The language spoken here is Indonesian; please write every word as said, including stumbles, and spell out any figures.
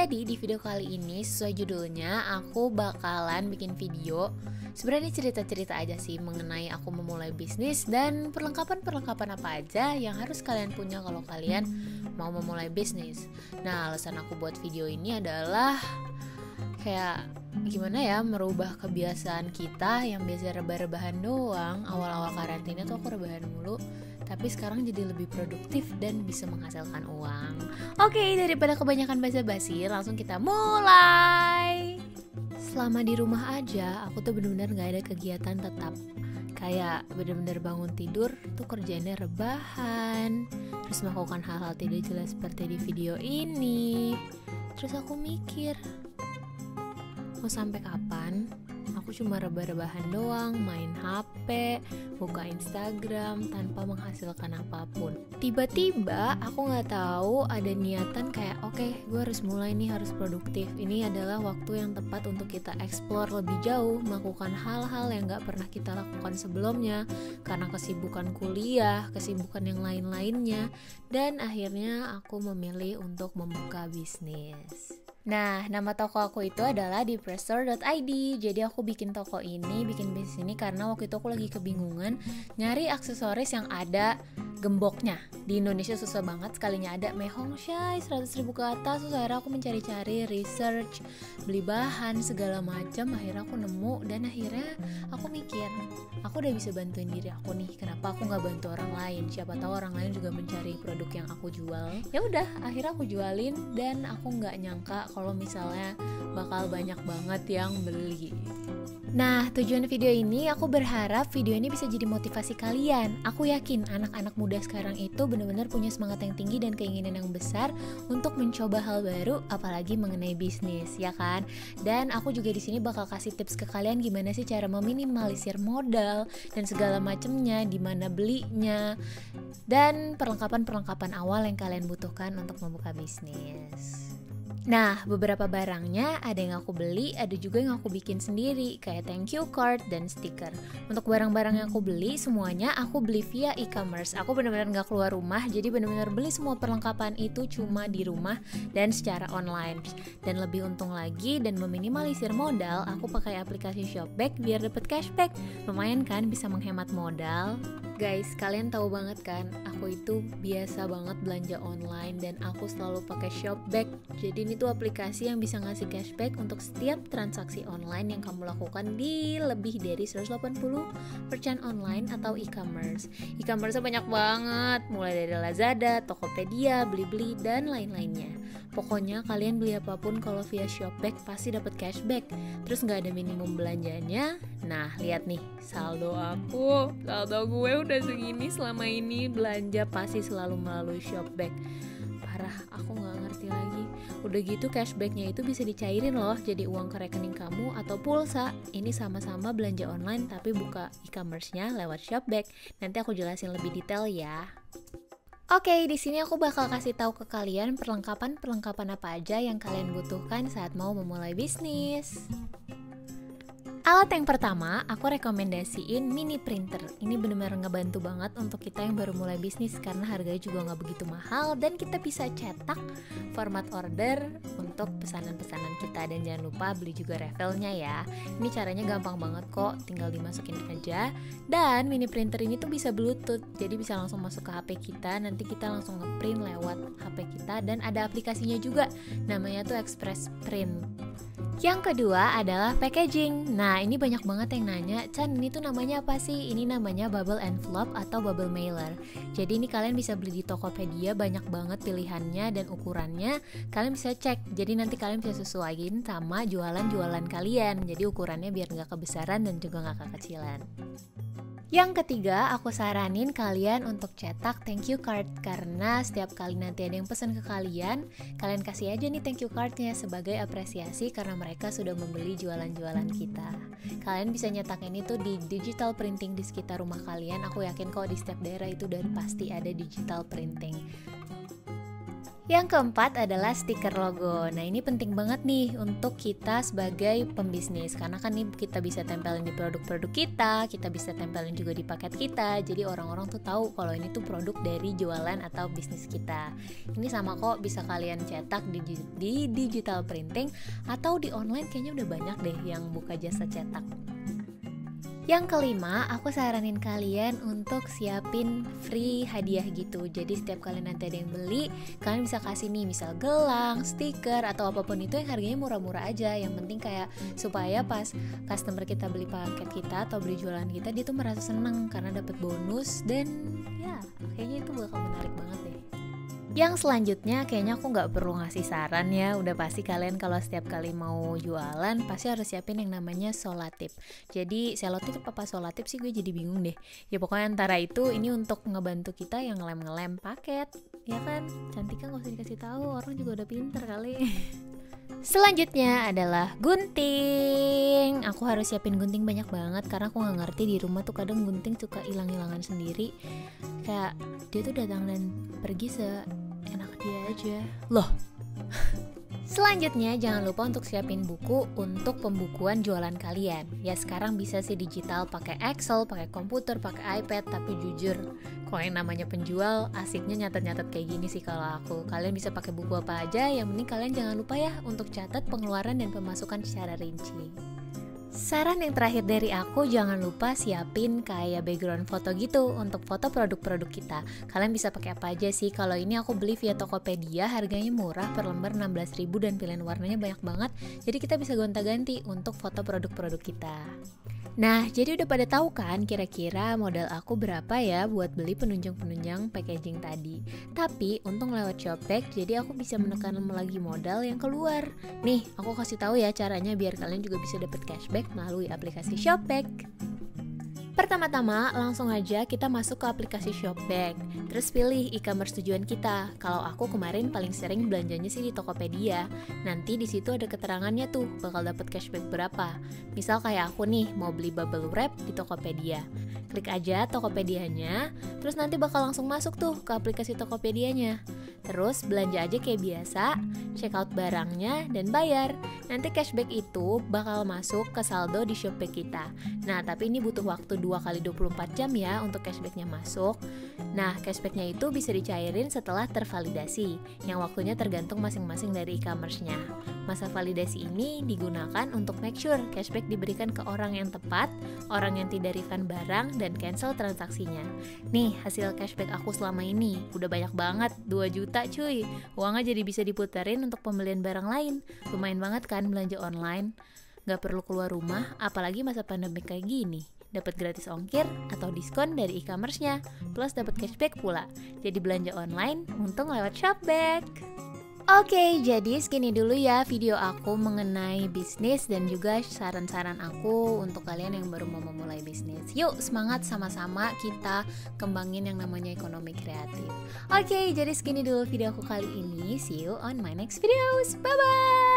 Jadi di video kali ini sesuai judulnya aku bakalan bikin video. Sebenarnya cerita-cerita aja sih mengenai aku memulai bisnis dan perlengkapan-perlengkapan apa aja yang harus kalian punya kalau kalian mau memulai bisnis. Nah, alasan aku buat video ini adalah kayak gimana ya, merubah kebiasaan kita yang biasa rebah-rebahan doang. Awal-awal karantina tuh aku rebahan mulu, tapi sekarang jadi lebih produktif dan bisa menghasilkan uang. Oke, daripada kebanyakan basa-basi, langsung kita mulai. Selama di rumah aja, aku tuh bener-bener gak ada kegiatan tetap. Kayak bener-bener bangun tidur tuh kerjaannya rebahan, terus melakukan hal-hal tidak jelas seperti di video ini. Terus aku mikir, mau sampai kapan aku cuma rebah-rebahan doang, main H P, buka Instagram tanpa menghasilkan apapun. Tiba-tiba aku nggak tahu ada niatan kayak oke, okay, gue harus mulai nih, harus produktif. Ini adalah waktu yang tepat untuk kita explore lebih jauh, melakukan hal-hal yang nggak pernah kita lakukan sebelumnya karena kesibukan kuliah, kesibukan yang lain-lainnya, dan akhirnya aku memilih untuk membuka bisnis. Nah, nama toko aku itu adalah depressor dot i d. Jadi aku bikin toko ini, bikin bisnis ini karena waktu itu aku lagi kebingungan nyari aksesoris yang ada gemboknya. Di Indonesia susah banget, sekalinya ada mehong shai seratus ribu ke atas. Terus akhirnya aku mencari-cari, research, beli bahan segala macam. Akhirnya aku nemu dan akhirnya aku mikir, aku udah bisa bantuin diri aku nih. Kenapa aku nggak bantu orang lain? Siapa tahu orang lain juga mencari produk yang aku jual. Ya udah, akhirnya aku jualin dan aku nggak nyangka kalau misalnya bakal banyak banget yang beli. Nah, tujuan video ini aku berharap video ini bisa jadi motivasi kalian. Aku yakin anak-anak muda sekarang itu benar-benar punya semangat yang tinggi dan keinginan yang besar untuk mencoba hal baru, apalagi mengenai bisnis, ya kan? Dan aku juga di sini bakal kasih tips ke kalian gimana sih cara meminimalisir modal dan segala macamnya, di mana belinya, dan perlengkapan-perlengkapan awal yang kalian butuhkan untuk membuka bisnis. Nah, beberapa barangnya ada yang aku beli, ada juga yang aku bikin sendiri, kayak thank you card dan stiker. Untuk barang-barang yang aku beli, semuanya aku beli via e-commerce. Aku benar-benar gak keluar rumah, jadi benar-benar beli semua perlengkapan itu cuma di rumah dan secara online. Dan lebih untung lagi dan meminimalisir modal, aku pakai aplikasi Shopback biar dapet cashback. Lumayan kan, bisa menghemat modal. Guys, kalian tahu banget kan, aku itu biasa banget belanja online dan aku selalu pakai Shopback. Jadi ini tuh aplikasi yang bisa ngasih cashback untuk setiap transaksi online yang kamu lakukan di lebih dari seratus delapan puluh persen online atau e-commerce. E-commerce banyak banget, mulai dari Lazada, Tokopedia, Blibli, dan lain-lainnya. Pokoknya kalian beli apapun kalau via Shopback pasti dapat cashback. Terus nggak ada minimum belanjanya. Nah, lihat nih, saldo aku, saldo gue udah segini selama ini belanja pasti selalu melalui Shopback. Parah, aku nggak ngerti lagi. Udah gitu cashbacknya itu bisa dicairin loh jadi uang ke rekening kamu atau pulsa. Ini sama-sama belanja online tapi buka e-commerce-nya lewat Shopback. Nanti aku jelasin lebih detail ya. Oke, di sini aku bakal kasih tahu ke kalian perlengkapan-perlengkapan apa aja yang kalian butuhkan saat mau memulai bisnis. Alat yang pertama, aku rekomendasiin mini printer. Ini benar-benar ngebantu banget untuk kita yang baru mulai bisnis karena harganya juga nggak begitu mahal dan kita bisa cetak format order untuk pesanan-pesanan kita. Dan jangan lupa beli juga refill-nya ya. Ini caranya gampang banget kok, tinggal dimasukin aja. Dan mini printer ini tuh bisa bluetooth, jadi bisa langsung masuk ke H P kita. Nanti kita langsung ngeprint lewat H P kita dan ada aplikasinya juga, namanya tuh Express Print. Yang kedua adalah packaging. Nah, ini banyak banget yang nanya, Chan, ini tuh namanya apa sih? Ini namanya bubble envelope atau bubble mailer. Jadi ini kalian bisa beli di Tokopedia, banyak banget pilihannya dan ukurannya. Kalian bisa cek, jadi nanti kalian bisa sesuaiin sama jualan-jualan kalian. Jadi ukurannya biar nggak kebesaran dan juga nggak kekecilan. Yang ketiga, aku saranin kalian untuk cetak thank you card karena setiap kali nanti ada yang pesan ke kalian, kalian kasih aja nih thank you cardnya sebagai apresiasi karena mereka sudah membeli jualan-jualan kita. Kalian bisa nyetak ini tuh di digital printing di sekitar rumah kalian. Aku yakin kok di setiap daerah itu udah pasti ada digital printing. Yang keempat adalah stiker logo. Nah ini penting banget nih untuk kita sebagai pembisnis, karena kan nih kita bisa tempelin di produk-produk kita, kita bisa tempelin juga di paket kita. Jadi orang-orang tuh tahu kalau ini tuh produk dari jualan atau bisnis kita. Ini sama kok, bisa kalian cetak di, di digital printing atau di online, kayaknya udah banyak deh yang buka jasa cetak. Yang kelima, aku saranin kalian untuk siapin free hadiah gitu. Jadi setiap kalian nanti ada yang beli, kalian bisa kasih nih misal gelang, stiker, atau apapun itu yang harganya murah-murah aja. Yang penting kayak supaya pas customer kita beli paket kita atau beli jualan kita, dia tuh merasa seneng karena dapat bonus. Dan ya kayaknya itu bakal menarik banget deh. Yang selanjutnya kayaknya aku gak perlu ngasih saran ya. Udah pasti kalian kalau setiap kali mau jualan pasti harus siapin yang namanya solatip. Jadi selotip apa solatip sih, gue jadi bingung deh. Ya pokoknya antara itu, ini untuk ngebantu kita yang ngelem-ngelem paket. Ya kan, cantiknya gak usah dikasih tahu, orang juga udah pinter kali. Selanjutnya adalah gunting. Aku harus siapin gunting banyak banget karena aku gak ngerti, di rumah tuh kadang gunting suka hilang-hilangan sendiri. Kayak dia tuh datang dan pergi seenak dia aja. Loh. Selanjutnya jangan lupa untuk siapin buku untuk pembukuan jualan kalian. Ya sekarang bisa sih digital, pakai Excel, pakai komputer, pakai iPad. Tapi jujur, kalau yang namanya penjual asiknya nyatet-nyatet kayak gini sih kalau aku. Kalian bisa pakai buku apa aja, yang penting kalian jangan lupa ya untuk catat pengeluaran dan pemasukan secara rinci. Saran yang terakhir dari aku, jangan lupa siapin kayak background foto gitu untuk foto produk-produk kita. Kalian bisa pakai apa aja sih? Kalau ini aku beli via Tokopedia, harganya murah, per lembar enam belas ribu dan pilihan warnanya banyak banget. Jadi kita bisa gonta-ganti untuk foto produk-produk kita. Nah, jadi udah pada tahu kan kira-kira modal aku berapa ya buat beli penunjang-penunjang packaging tadi. Tapi untung lewat Shopback, jadi aku bisa menekan lagi modal yang keluar. Nih, aku kasih tahu ya caranya biar kalian juga bisa dapat cashback melalui aplikasi Shopback. Pertama-tama langsung aja kita masuk ke aplikasi Shopback. Terus pilih e-commerce tujuan kita. Kalau aku kemarin paling sering belanjanya sih di Tokopedia. Nanti di situ ada keterangannya tuh bakal dapat cashback berapa. Misal kayak aku nih mau beli bubble wrap di Tokopedia. Klik aja Tokopedianya, terus nanti bakal langsung masuk tuh ke aplikasi Tokopedianya. Terus belanja aja kayak biasa, check out barangnya dan bayar. Nanti cashback itu bakal masuk ke saldo di Shopback kita. Nah, tapi ini butuh waktu dua kali dua puluh empat jam ya untuk cashbacknya masuk. Nah, cashbacknya itu bisa dicairin setelah tervalidasi, yang waktunya tergantung masing-masing dari e-commerce-nya. Masa validasi ini digunakan untuk make sure cashback diberikan ke orang yang tepat, orang yang tidak refund barang, dan cancel transaksinya. Nih, hasil cashback aku selama ini udah banyak banget, dua juta cuy. Uangnya jadi bisa diputerin untuk pembelian barang lain. Lumayan banget kan belanja online? Gak perlu keluar rumah, apalagi masa pandemi kayak gini. Dapat gratis ongkir atau diskon dari e-commerce-nya, plus dapat cashback pula. Jadi belanja online, untung lewat Shopback. Oke, jadi segini dulu ya video aku mengenai bisnis dan juga saran-saran aku untuk kalian yang baru mau memulai bisnis. Yuk semangat sama-sama kita kembangin yang namanya ekonomi kreatif. Oke, jadi segini dulu video aku kali ini. See you on my next videos. Bye-bye!